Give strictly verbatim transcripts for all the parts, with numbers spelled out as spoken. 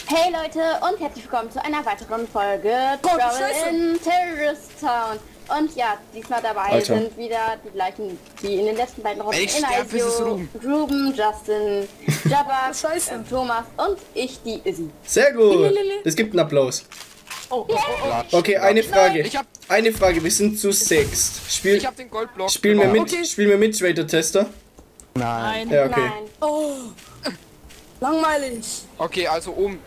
Hey Leute und herzlich willkommen zu einer weiteren Folge Travel in Terrorist Town. Und ja, diesmal dabei Alter. sind wieder die gleichen, die in den letzten beiden Runden Inaisio, Ruben, Justin, Jabba, äh, Thomas und ich, die Izzy. Sehr gut. Es gibt einen Applaus. Oh, oh, oh, okay, eine Frage. Ich hab eine Frage. Wir sind zu sechst. Spiel, ich hab den Goldblock. Spielen wir mit, okay. spielen wir mit Trader Tester? Nein. Ja, okay. Nein. Oh, langweilig. Okay, also oben.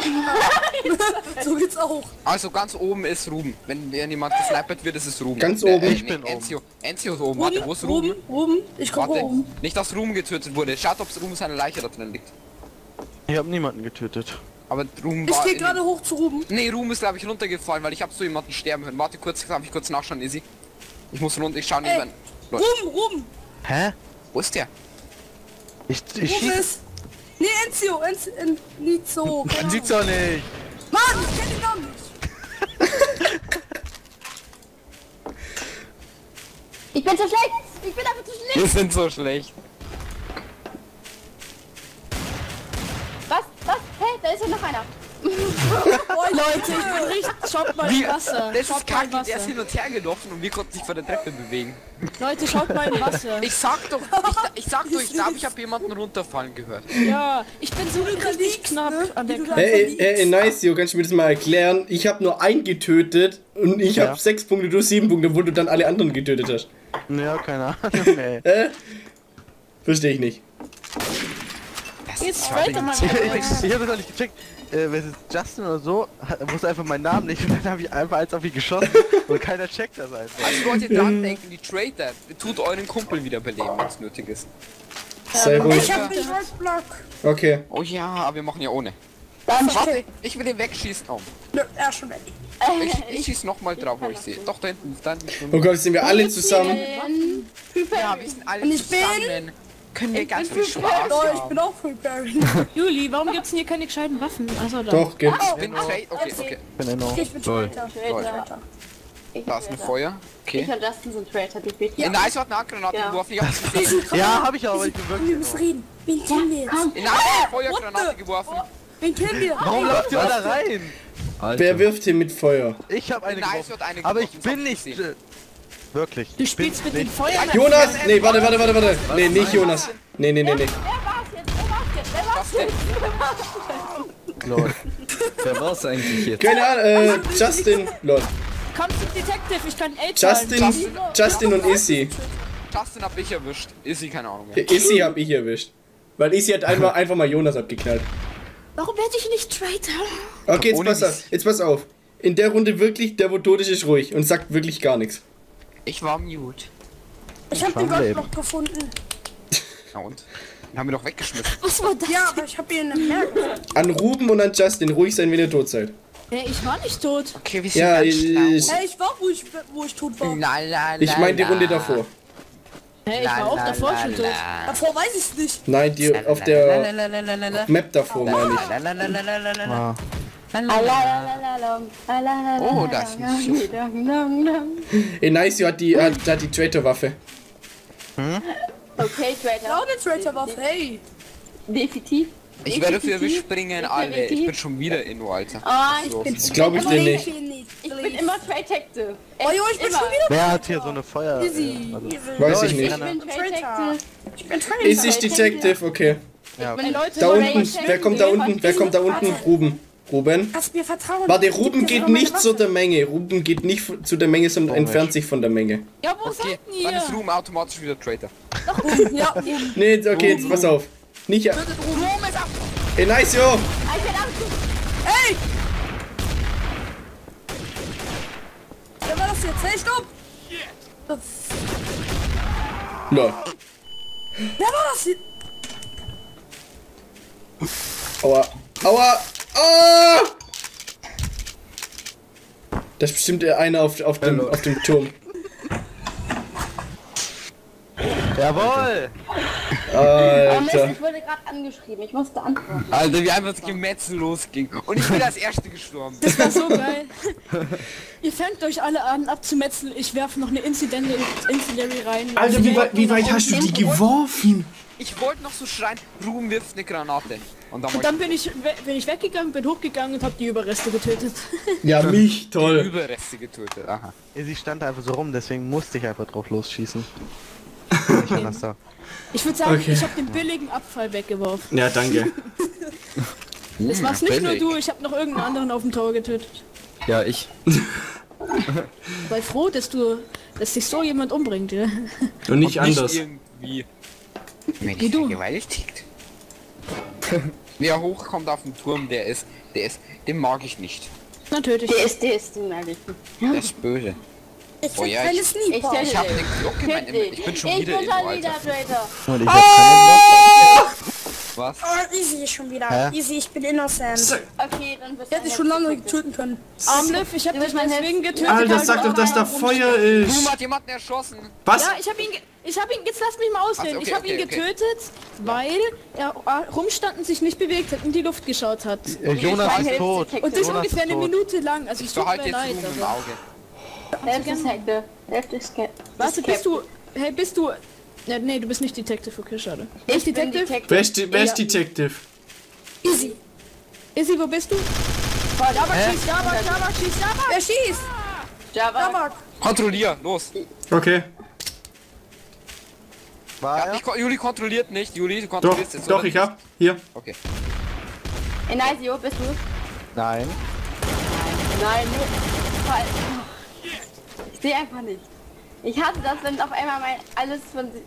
So geht's auch. Also ganz oben ist Ruben. Wenn jemand gesnipert wird, ist es Ruben. Ganz oben. Äh, ich nee, bin Enzio. oben. Enzio ist oben. Warte, wo ist Ruben? Ruben, Ruben. Ich komme oben. Nicht, dass Ruben getötet wurde. Schaut, ob Ruben seine Leiche da drin liegt. Ich habe niemanden getötet. Aber Ruben ich war... Ich geh gerade hoch zu Ruben. Nee, Ruben ist glaube ich runtergefallen, weil ich habe so jemanden sterben hören. Warte kurz, darf ich kurz nachschauen, Izzy? Ich muss runter, ich schau neben. Ruben, Ruben. Hä? Wo ist der? Ich, ich schieß... Nee, Enzio, Enzio, en, nicht so. Man sieht's doch nicht. Mann, ich kenn den Namen nicht. Ich bin so schlecht. Ich bin einfach zu schlecht. Wir sind so schlecht. Was? Was? Hey, da ist ja noch einer. Oh, Leute, ich bin richtig... Schaut mal Wie? in Wasser. Das schaut ist kacke, der ist hin und her gelaufen und wir konnten sich von der Treppe bewegen. Leute, schaut mal in Wasser. Ich sag doch, ich, ich sag doch, ich glaube, ich habe jemanden runterfallen gehört. Ja, ich bin so richtig knapp an der Kante. Hey, hey, Inaisio, kannst du mir das mal erklären? Ich habe nur einen getötet und ich habe ja. sechs Punkte, du sieben Punkte, obwohl du dann alle anderen getötet hast. Ja, keine Ahnung, ey. Äh? Verstehe ich nicht. Das Jetzt weiter mal. Ich, ich, ich habe das noch nicht gecheckt. Äh, wenn es Justin oder so, wusste einfach meinen Namen nicht und dann habe ich einfach eins auf ihn geschossen und keiner checkt das einfach. Also wollt ihr dran denken, die Trader, tut euren Kumpel wiederbeleben, wenn es nötig ist. Sehr gut. Ich hab den Goldblock. Okay. Oh ja, aber wir machen ja ohne. Dann warte, ich will den wegschießen. Oh. Nö, er ist schon weg. Ich, ich schieß nochmal drauf, wo ich sehe. Doch, da hinten, da hinten. Oh Gott, sind wir alle zusammen? Ja, wir sind alle und ich zusammen. Bin Können wir ganz viel Spaß oh, haben. ich bin auch preparing. Juli, warum gibt's denn hier keine gescheiten Waffen? Achso, da. Doch, gibt's. Ich bin Trade, okay, okay. Ich bin Enno. Ich bin Traitor. Traitor. Da ist ein Feuer. Okay. Ich und Justin sind Traitor, definitiv. Ja. In Ice hat eine Handgranate Ja. geworfen, ich hab's gesehen. Ja, hab ich aber, ich bin wirklich. Wir müssen reden. Wen kennen wir jetzt? In Ice hat eine Feuergranate geworfen. Wen kennen wir? Warum lauft ihr alle rein? Alter. Wer wirft hier mit Feuer? Ich hab eine In Ice geworfen. hat eine Aber ich geworfen, bin das hab nicht... Äh, wirklich. Du spielst mit dem Feuer. Jonas! Nee, warte, warte, warte, warte. Nee, nicht Jonas. Nee, nee, nee, nee. Wer war's jetzt? Wer war's jetzt? Wer war's Was denn? jetzt? Lol. Wer war's eigentlich jetzt? Keine Ahnung, äh, Justin. Lol. Komm zum Detective, ich kann Aid Justin, Justin. Justin und Izzy. Justin hab ich erwischt. Izzy, keine Ahnung mehr. Izzy hab ich erwischt. Weil Izzy hat einfach, einfach mal Jonas abgeknallt. Warum werde ich nicht Traitor? Okay, jetzt Ohne pass auf. Jetzt pass auf. In der Runde wirklich, der wo tot ist, ist ruhig und sagt wirklich gar nichts. Ich war mute. Ich hab den Goldblock gefunden. Na und? Den haben wir doch weggeschmissen. Was war das? Ja, aber ich hab ihn im Meer gefunden. An Ruben und an Justin ruhig sein, wenn ihr tot seid. Hey, ich war nicht tot. Okay, wir sind Ja, ganz ich, schlau. Hey, ich war, wo ich, wo ich tot war. La, la, la, ich meine die la. Runde davor. Hey, ich war auch davor schon tot. Davor weiß ich's nicht. Nein, die auf der Map davor meine ich. Ah. Oh, das ist nicht Inaisio hat die, hat, hat die Traitor-Waffe. Okay, Ja, Traitor. der Traitor war hey. Definitiv. Ich werde für wir springen alle. Ich bin schon wieder Inno, Alter. Oh, ich So. bin, Das glaube ich dir nicht. ich bin immer Traitor. Oh jo, ich bin immer. schon wieder Wer hat hier so eine Feuer... Easy. äh, Also, Weiß ich Ich nicht. bin Traitor. Ich bin Traitor. Ist ich Detective, okay. ja, Ey, Leute, Da so unten, Traitor. wer kommt da unten? Wer kommt da unten? Ruben. Ruben? Kannst mir vertrauen. Warte, Ruben Gib dir geht sogar meine nicht zu Waffe. der Menge. Ruben geht nicht zu der Menge, sondern entfernt sich von der Menge. Ja, wo Okay, seid ihr? dann ist Ruhm automatisch wieder Traitor. Ja, Nee, okay, jetzt pass auf. Nicht. Ruhm ist ab! Inaisio! hey! Wer war das jetzt? Hey, stopp! Lol. Wer war das jetzt? Aua. Aua. Ah! Das ist bestimmt der eine auf, auf, dem, auf dem Turm. Jawohl! Oh Mist, Alter. ich wurde gerade angeschrieben. Ich musste antworten. Alter, wie einfach das Gemetzel losging. Und ich bin als Erste gestorben. Das war so geil. Ihr fängt euch alle an abzumetzeln. Ich werfe noch eine Incidentary, Incendiary rein. Alter, wie, weit- wie weit hast du die geworfen? Ich wollte noch so schreien, Ruhm wirft eine Granate. Und dann, Und dann bin ich, bin ich weggegangen, bin hochgegangen und habe die Überreste getötet. Ja, mich, toll. Überreste getötet, aha. Sie stand einfach so rum, deswegen musste ich einfach drauf losschießen. Ich kann das da. Ich würde sagen, Okay. ich habe den billigen Abfall weggeworfen. Ja, danke. Das war's nicht nur du, ich habe noch irgendeinen anderen auf dem Tor getötet. Ja, ich. Sei froh, dass du, dass dich so jemand umbringt, ja. Und nicht Und anders. Nicht irgendwie. Wenn Wie ich du. vergewaltigt. Wer hochkommt auf den Turm, der ist, der ist, den mag ich nicht. Na töte ich. Der ist, der ist, den mag ich nicht. Der ist böse. Ich Oh ja, keine ich- Sneaker. töte Ich hab dich. eine Glocke in meinem Töte dich. Ich bin schon Ich wieder bin in schon wieder Alter. Traitor. Und ich hab Was? Oh, easy schon wieder. Hä? Easy, ich bin innocent. Okay, dann bist Ich hätte dich schon lange töten können. Armliff, ich habe Du dich bist mein deswegen getötet. Alter, weil sag du doch, dass da auf meinem Feuer Boom ist. hat jemanden erschossen. Was? Ja, ich habe ihn, ge- ich habe ihn, jetzt lass mich mal ausreden. Ach so, okay, ich habe ihn okay, okay. getötet, weil er äh, rumstand und sich nicht bewegt hat und in die Luft geschaut hat. Äh, Jonas Ich ist bin tot. Detective. Und das Jonas ungefähr ist eine tot. Minute lang. Also Ich es tut behalte mir jetzt leid. Ruhm im Aber. Auge. Hälfte ist Hector. Hälfte ist Cap. Warte, bist du. Hey, bist du. Ja, nee, du bist nicht Detective, okay, schade. Ich bin Detective? Detective. Wer ist, die- wer ist Ja. Detective? Easy. Izzy, wo bist du? Jabba schießt, Jabba, Jabba schießt, Jabba! Wer schießt? Java. Jabba. Kontrollier, los. Okay. War Ja, er? ich, ko- Juli kontrolliert nicht. Juli, du Doch, kontrollierst jetzt. doch, oder? ich hab. Hier. Okay. Enaisio, bist du? Nein. Nein, nur. Falsch. Ich sehe einfach nicht. Ich hasse das, wenn auf einmal mein alles von sie.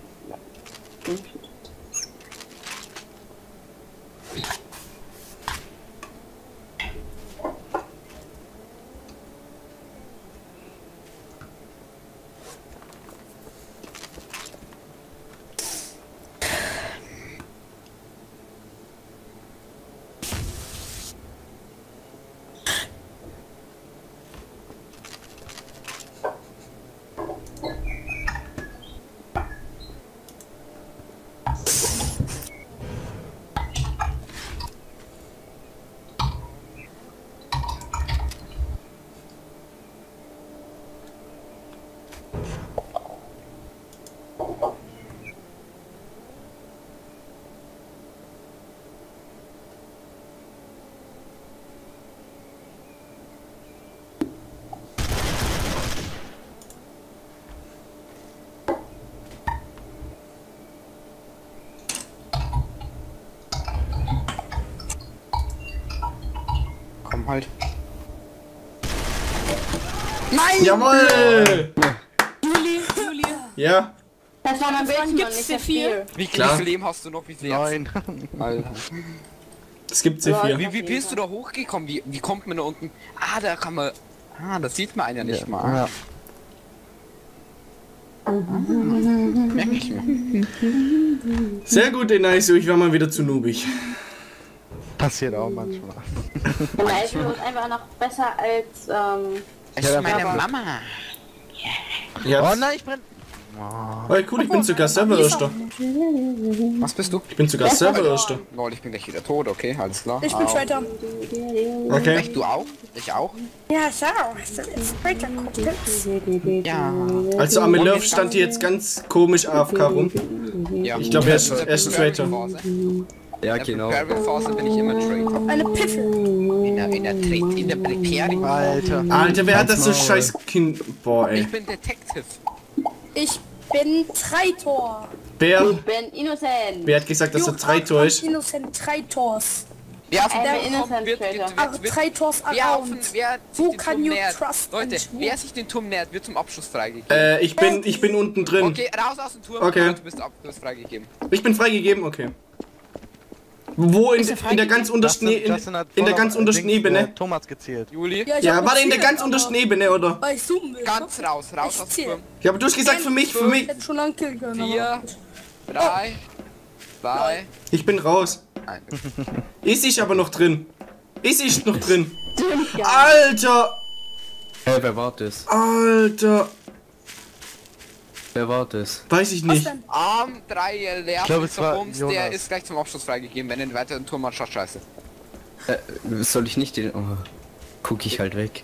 Komm halt. Jawohl! Juli, Juli. Ja. Das war mein Bildschirm und gibt's nicht C das vier? Spiel. Wie, wie Klar. viel Leben hast du noch? Wie viel Herz? Nein. Alter. Es gibt C vier. Wie, wie bist du da hochgekommen? Wie, wie kommt man da unten? Ah, da kann man. Ah, das sieht man einen ja nicht mal. Ja. Merk ich mir. Sehr gut, Enaisio, ich war mal wieder zu noobig. Passiert auch manchmal. Enaisio ist einfach noch besser als. Ähm, Es ist meine aber- Mama. Ja. Oh nein, ich brenn. Oh, cool, ich bin sogar Server-Erster. Was bist du? Ich bin sogar Server-Erster. Lol, ich bin gleich wieder tot, okay, alles klar. Ich bin Au. Traitor. Okay. Echt, du auch? Ich auch? Ja, ich auch. Ich bin jetzt Traitor. Ja. Also Amelurf stand hier jetzt ganz komisch A F K rum. ja. Ich glaube, er ist, er ist ein Traitor. Ja, In der genau. Preparing-Phase bin ich immer Traitor. Eine Piffel. In der, in der, Tra- in der Preparing. Alter. Alter, wer hat das so Halt's Maul. scheiß Kind... Boah, ey. Ich bin Detective. Ich bin Traitor. Wer, ich bin innocent. wer hat gesagt, dass er Traitor ist? Innocent Traitors. Wer auf Ich den bin Turm kommt, innocent wird, Traitor. wird, Our wird, wird, Traitors wer, auf den, around. wer sich Who den can Turm you nähert, trust Leute, and who? wer sich den Turm nähert, wird zum Abschluss freigegeben. Äh, ich bin, ich bin unten drin. Okay, raus aus dem Turm. Okay. Du bist, ab, du bist freigegeben. Ich bin freigegeben, okay. Wo in, in der ganz untersten Justin- in, Justin hat in der voll ganz auf, untersten äh, Dings, Ebene? äh, Thomas gezählt. Juli, ich Ja, hab warte in der gezählt, ganz aber- untersten Ebene, oder? Weil ich zoomen will. ganz raus, raus Ich aus dem zähl. Turm. Ja, aber du hast gesagt für mich, für Ich mich. hätte schon lange killen können. Vier, aber- drei, zwei, Ich bin raus. eins. Ist ich aber noch drin. Ist ich noch drin. Alter! Hä, wer war das? Alter! Wer war das? Weiß ich Was nicht. denn? Arm drei Ich glaube, es war Bums, der Jonas. ist gleich zum Abschluss freigegeben, wenn er den weiteren Turm anschaut, scheiße. Äh, soll ich nicht den... Oh, guck ich halt weg.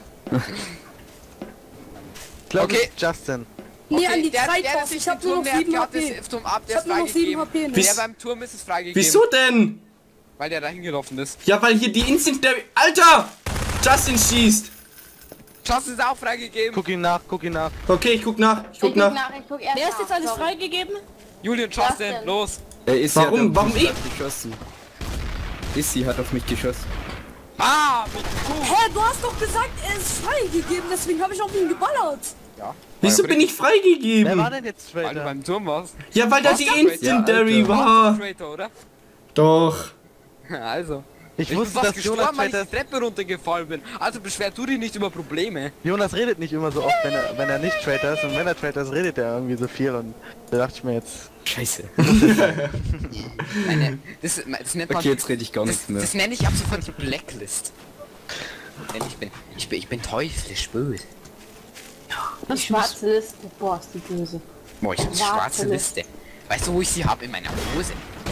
Ich glaube, Okay. es ist Justin. Nee, an die der, der, der Traitors. sich Ich den hab nur Turm noch nähert, sieben der hat H P. das Turm ab, Ich der hab ist nur noch sieben freigegeben. H P. Wie- Der beim Turm ist es freigegeben. Wieso denn? Weil der da hingelaufen ist. Ja, weil hier die Instant... Alter! Justin schießt! Justin ist auch freigegeben. Guck ihn nach, guck ihn nach. Okay, ich guck nach. Ich guck Ich nach. guck nach, ich guck erst Wer ist nach. jetzt alles Sorry. freigegeben? Julian, Justin, Justin. los. Äh, Issy Warum? Hat auf Warum mich ich? geschossen. Issy hat auf mich geschossen. Ah, wie cool. Hä, du hast doch gesagt, er ist freigegeben, deswegen habe ich auf ihn geballert. Ja. Wieso bin ich Wer war freigegeben? denn jetzt Weil du Traitor? beim Turm warst. Ja, weil da die Incendiary Ja, Alter. war. Traitor, oder? Doch. Also. Ich Ich wusste, bin fast dass Jonas gestorben, weil ich Traitor die Treppe runtergefallen bin. Also beschwer du dich nicht über Probleme. Jonas redet nicht immer so oft, wenn er, wenn er nicht Traitor ist. Und wenn er Traitor ist, redet er irgendwie so viel. Und da dachte ich mir jetzt... Scheiße. Meine, das, das nennt man... Okay, jetzt rede ich gar das, nichts mehr. das nenne ich ab sofort die Blacklist. Denn ich bin, ich bin, ich bin teuflisch böse. Die schwarze Liste. Boah, ist die böse. Boah, ich hab die Schwarze schwarze Liste. Weißt du, wo ich sie habe? In meiner Hose.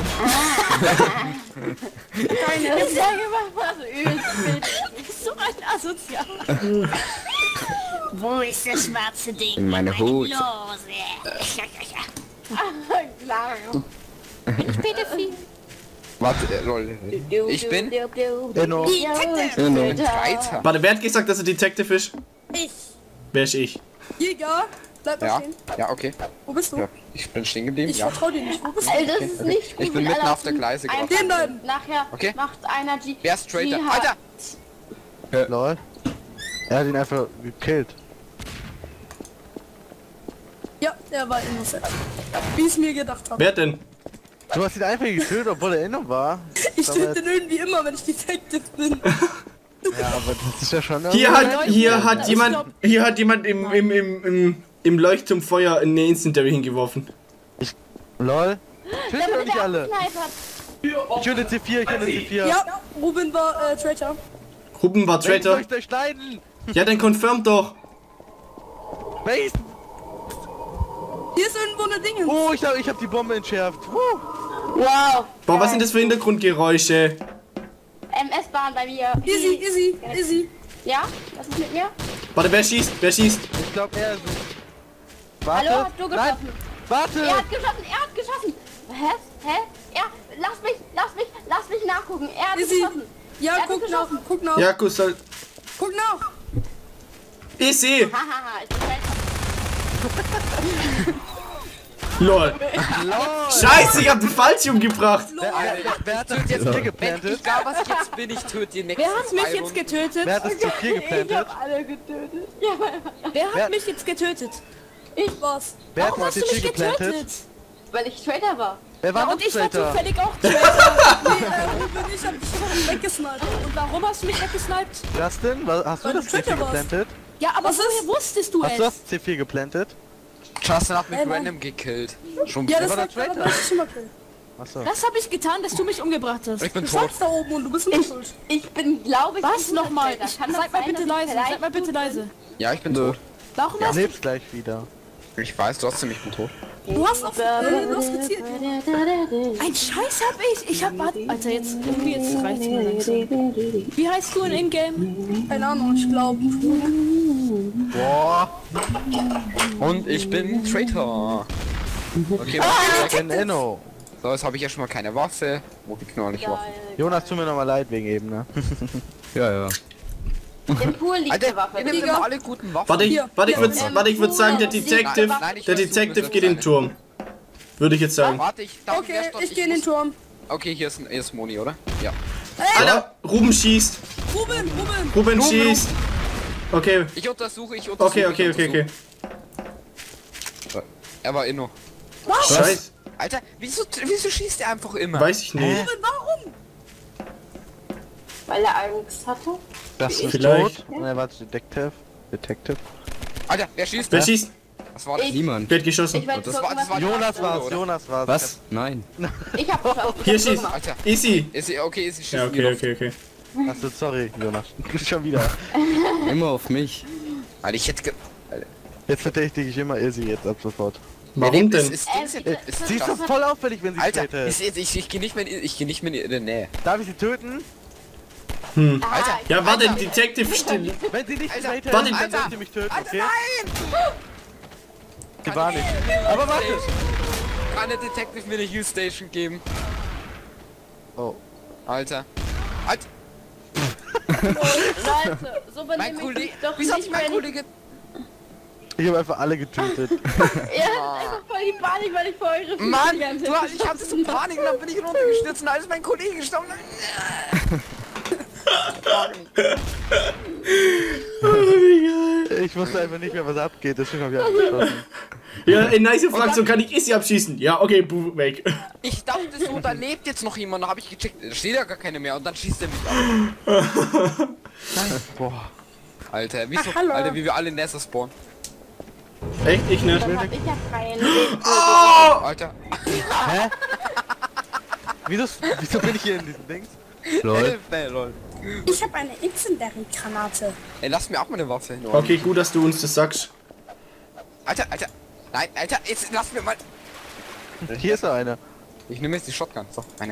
Keine Ich sage immer was übelst. So ein Asozial. Wo ist das schwarze Ding? In meine Hose. Klar. Ich Pädophil. Warte, äh, lol. Ich bin Enno. Reiter. Warte, wer hat gesagt, dass er Detective ist? Ich. Wer ist ich? Jäger. Bleib mal Ja, stehen. ja, okay. Wo bist du? Ja, ich bin stehen geblieben, Ich ja. vertrau dir nicht. Wo bist du? Ey, das ist nicht gut. Ich bin wenn mitten alle auf der Gleise einem gerade. Den beiden. Nachher Okay. macht einer G. Wer ist Traitor? Jihad. Alter! Lol. Er hat ihn einfach gekillt. Ja, er war innocent. Wie ich es mir gedacht habe. Wer denn? Du hast ihn einfach getötet, obwohl er Enno war. Ich Aber- töte den irgendwie immer, wenn ich Detective bin. Ja, aber das ist ja schon... Hier irgendwie- hat, hier Ja, hat ich jemand, glaub- hier hat jemand im, im, im, im, im Leuchtturmfeuer eine Incendiary hingeworfen. Lol. Tötet doch nicht alle. Sniper. Ich töte C vier, ich töte C vier. Ja, Ruben war äh, Traitor. Ruben war Welches soll Traitor. ich durchschneiden? Ja, dann confirm doch. Welches? Hier ist irgendwo eine Dinge. Oh, ich hab, ich hab die Bombe entschärft. Huh. Wow. Boah, was sind das für Hintergrundgeräusche? M S-Bahn bei mir. Easy, easy, easy. Ja? Was ist mit mir? Warte, wer schießt? Wer schießt? Ich glaube, er ist es. Warte. Hallo, hast du Nein, geschossen? warte. Er hat geschossen, er hat geschossen. Hä? Hä? Er, lass mich, lass mich, lass mich nachgucken. Er hat Easy. geschossen. Ja, Er hat guck nach, geschossen. guck nach, Ja, gut, soll. guck nach. Ich sehe. Hahaha, ich bin Traitor. Lol. Scheiße, ich hab den falsch umgebracht. Wer, wer, wer hat das jetzt hier Wenn geplantet? egal was ich jetzt bin, ich töte die nächsten Wer hat mich zwei jetzt Runden. getötet? Wer hat das C vier Ich geplantet? hab alle getötet. Ja, Wer hat Wer- mich jetzt getötet? Ich war's. Wer hat Warum das hast du C mich vier getötet? geplantet? weil ich Traitor war. Wer war Ja, noch und ich war Traitor? zufällig auch Traitor. nee, äh, Ruben, ich hab dich einfach weggesniped. Und warum hast du mich weggesniped? Justin, wa- hast du Weil das du C vier Traitor warst. geplantet? Ja, aber woher wusstest du Hast du es? das C vier geplantet? Justin hat mich Ey, Mann. random gekillt. Schon Ja, das war war der Traitor. aber das ist schon mal cool. Achso. Das habe ich getan, dass du mich umgebracht hast. Ich bin du tot. standst da oben und du bist nicht schuld. Ich bin, glaube ich, Was ein guter nochmal? Traitor. Ich- Kann das Seid mal sein, bitte dass ich leise, vielleicht seid mal bitte gut leise. Ja, ich bin tot. Warum Du hast du... lebst gleich wieder. Ich weiß trotzdem, ich bin tot. Du hast auf... Äh, du hast gezielt. Ein Scheiß hab ich. Ich hab... warte, Alter, jetzt... Irgendwie jetzt reicht's mir langsam. Wie heißt du in Ingame? Keine Ahnung, ich glaube. Boah. Und ich bin Traitor. Okay, Ich bin Enno. so, jetzt habe ich ja schon mal keine Waffe. Wo die Knolle nicht Waffe. Jonas, tut mir nochmal leid wegen eben, ne? Ja, ja. Im Pool liegt Alter, eine Waffe. ihr nehmt immer alle guten Waffen. Warte, ich, Hier, warte, ich hier. würde warte, ich würd sagen, der Detective, Nein, nein, ich der versuche, Detective es geht in den wird Turm. Würde ich jetzt sagen. Warte, ich darf Okay, wer stand- ich gehe in den muss- Turm. Okay, hier ist, ein- hier ist Moni, oder? Ja. Alter, Ruben schießt. Ruben, Ruben. Ruben schießt. Okay, Ich untersuche, ich untersuche. okay, okay, ich okay, okay. untersuche. Er war Inno. Scheiße, Alter, wieso, wieso schießt er einfach immer? weiß ich nicht. Ruben, warum? Weil er Angst hatte. Das ist Vielleicht. tot. Ne, warte, Detective. Detective. Alter, wer schießt? Wer schießt? Was war das? Ich. Niemand. Wer hat geschossen? Ich werde Das gucken, war- das was war ich Jonas hab. war's, oder? Jonas war's. Was? Nein. Ich hab geschossen. Ich Hier hab schießt. gemacht. Alter, Easy. ist sie, okay, ist sie schießt Ja, in die okay, Luft. okay, okay. Achso, sorry, Jonas. Schon wieder. Immer auf mich. Alter, ich hätte ge... Jetzt verdächtige ich immer Izzy jetzt ab sofort. Warum Das denn? ist, Äh, ist, ist, bitte, ist, Sie ist doch voll auffällig, wenn sie Alter, tötet. ist, ist, ich, ich gehe nicht mehr in, ich gehe nicht mehr in ihre Nähe. Darf ich sie töten? Hm. Alter, Ja, warte, Alter. Detective still. Wenn sie nicht Alter, Traitor warte, ist, dann Alter. soll sie mich töten, Alter, okay? nein! Sie war nicht. Aber warte! Kann der Detective mir eine Heal Station geben? Oh. Alter. Alter. Leute, so Mein benehme ich Kollege. mich doch Wieso hat nicht, mein wenn ich... Kollege... Ich habe einfach alle getötet. Er hat einfach voll die Panik, weil ich vor eure Füße Mann, die ganze du, Zeit ich hatte so Panik und dann bin ich runtergestürzt und da ist mein Kollege gestorben. Ich wusste einfach nicht mehr, was abgeht, deswegen habe ich abgeschossen. Ja, in nice Fraktion kann ich Issy abschießen. Ja, okay, buh, weg. Ich dachte so, da lebt jetzt noch jemand, da habe ich gecheckt, da steht ja gar keine mehr und dann schießt er mich ab. Boah. Alter, wieso, Ach, hallo. Alter, wie wir alle in Nether spawnen. Echt? Ich nicht. Dann hab ich ja freien Oh! Alter. Hä? Wieso, wieso bin ich hier in diesem Dings? Lol. Hilfe, lol. Ich habe eine Incendiary-Granate. Ey, lass mir auch mal eine Waffe. Okay, gut, dass du uns das sagst. Alter, Alter. Nein, Alter, jetzt lass mir mal. Hier ist noch einer. Ich nehme jetzt die Shotgun. So, meine.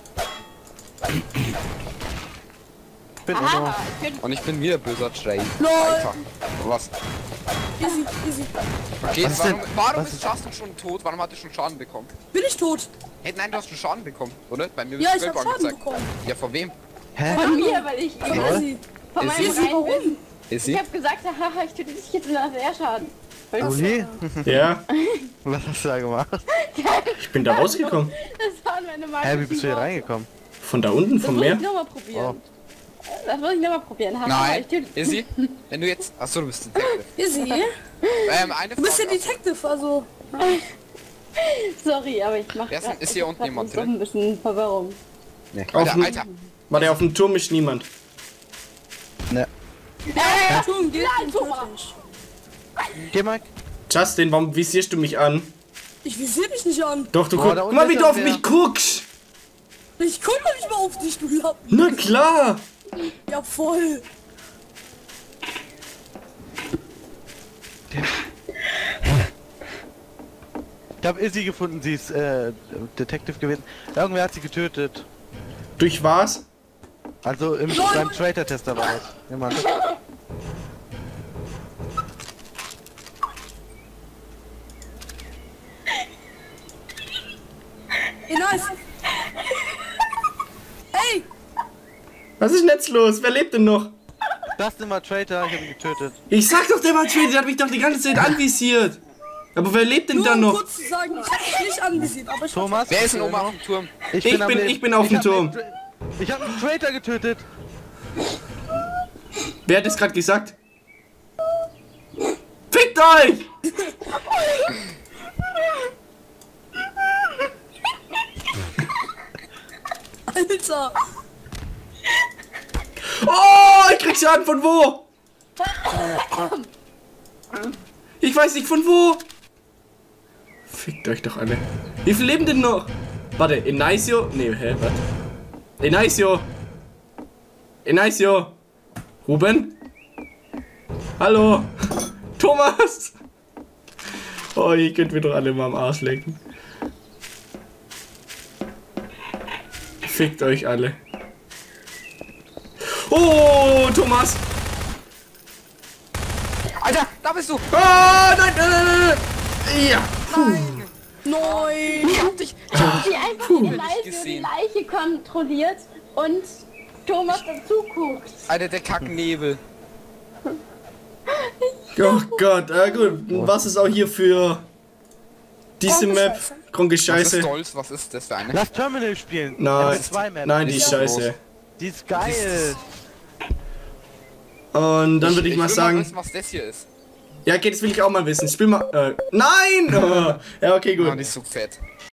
Ich bin Aha, immer. ich bin... Und ich bin wieder böser Trey. Lol. Alter. Was? Easy, easy. Okay, Was ist warum, denn- warum was ist Justin schon tot? Warum hat er schon Schaden bekommen? Bin ich tot? Hey, nein, du hast schon Schaden bekommen, oder? Bei mir Ja, wird ich hab zwölf Schaden angezeigt. bekommen. Ja, von wem? Hä? Von mir, weil ich Aber Lol. easy. von Ist meinem sie? rein bin. Ist sie? Ich hab gesagt, haha, ich töte dich jetzt in der Schaden. Uli? Ja, Was hast du da gemacht? ich bin da rausgekommen. Das waren meine Marken. Hä, wie bist du hier reingekommen? Von da unten, Das vom muss ich Meer. nochmal probieren. Das muss ich nochmal probieren. Haha, Nein, ich töte... ist sie? Wenn du jetzt... Achso, du bist Detective. Easy. Ähm, eine Du bist ja Frage. Detective, also. Sorry, aber ich mach Wer ist denn- grad- ist ich hier hab unten grad jemand so drin? ein bisschen Verwirrung. Nee, Auf Alter, dem- Alter. Warte, auf dem Turm ist niemand. Ne. Äh, Tun geht Nein, nicht Thomas. wirklich. Geh mal. Justin, warum visierst du mich an? Ich visier dich nicht an. Doch, du Boah, guck, da guck unten mal, wie ist du das auf Meer. mich guckst. Ich guck doch nicht mal auf dich, du Lappen. Na klar. Ja, voll. Ich habe Izzy gefunden, sie ist äh, Detective gewesen. Irgendwer hat sie getötet. Durch was? Also im, beim Traitor-Tester war das. Jemand. Ey, nice. Hey, Was ist denn jetzt los? Wer lebt denn noch? Justin war Traitor, ich habe ihn getötet. Ich sag doch, der war Trader, der hat mich doch die ganze Zeit anvisiert. Aber wer lebt denn nur da um noch? kurz zu sagen, ich hab dich nicht angesehen, aber ich Thomas? Wer ist denn oben auf dem Turm? Ich am bin- Leben. ich bin auf dem hab Turm. einen Tra- Ich habe einen Traitor getötet. Wer hat das gerade gesagt? Fickt euch! Alter. Oh, ich krieg Schaden von wo? Ich weiß nicht von wo. Fickt euch doch alle. Wie viel leben denn noch? Warte, Enaisio? Nee, hä, was? Enaisio! Enaisio! Ruben? Hallo? Thomas! Oh, ihr könnt mir doch alle mal am Arsch lecken. Fickt euch alle. Oh, Thomas! Alter, da bist du! Oh, nein, nein, nein, nein! Ja! Nein. Ich hab dich... Die einfach die nicht Leiche, die gesehen. Leiche kontrolliert und Thomas dazu guckt. Alter, der Kackennebel. Oh Gott, äh, gut. Was ist auch hier für diese Kronke Map? Scheiße. Kronke Was ist Scheiße. Stolz? Was ist das für eine? Lass Terminal spielen. Nein, M zwei Map. nein, die ist Ja. scheiße. Die ist geil. Und dann würde ich, mal will sagen, wissen, was das hier ist. ja, okay, das will ich auch mal wissen. Spiel mal, äh, nein! Oh, ja, okay, Oh, gut. die ist so fett.